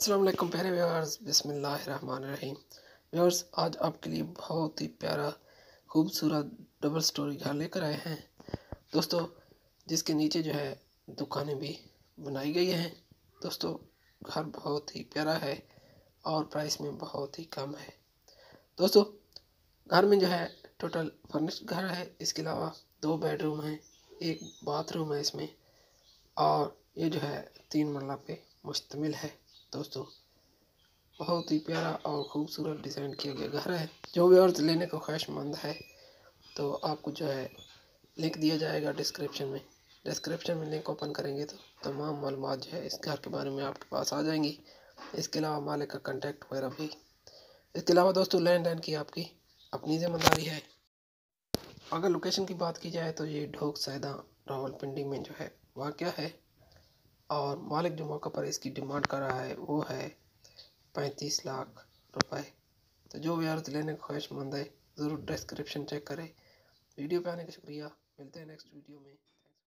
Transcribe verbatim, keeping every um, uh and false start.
अस्सलाम वालेकुम प्यारे व्यूअर्स, बिस्मिल्लाहिर्रहमानिर्रहीम। व्यूअर्स, आज आपके लिए बहुत ही प्यारा खूबसूरत डबल स्टोरी घर लेकर आए हैं दोस्तों, जिसके नीचे जो है दुकानें भी बनाई गई हैं। दोस्तों, घर बहुत ही प्यारा है और प्राइस में बहुत ही कम है। दोस्तों, घर में जो है टोटल फर्निश्ड घर है। इसके अलावा दो बेडरूम हैं, एक बाथरूम है इसमें, और ये जो है तीन मरला पे मुश्तमिल है। दोस्तों, बहुत ही प्यारा और ख़ूबसूरत डिज़ाइन किया गया घर है। जो व्यूअर्स लेने को ख्वाहिशमंद है तो आपको जो है लिंक दिया जाएगा डिस्क्रिप्शन में। डिस्क्रिप्शन में लिंक ओपन करेंगे तो तमाम मालूमात जो है इस घर के बारे में आपके पास आ जाएंगी। इसके अलावा मालिक का कॉन्टैक्ट वगैरह भी। इसके अलावा दोस्तों, लैंड लाइन की आपकी अपनी ज़िम्मेदारी है। अगर लोकेशन की बात की जाए तो ये ढोक सैदा रावलपिंडी में जो है वाक़या है, और मालिक जो मौका पर इसकी डिमांड कर रहा है वो है पैंतीस लाख रुपए। तो जो व्यूअर्स लेने को ख्वाहिशमंद है ज़रूर डिस्क्रिप्शन चेक करें। वीडियो पे आने का शुक्रिया। मिलते हैं नेक्स्ट वीडियो में।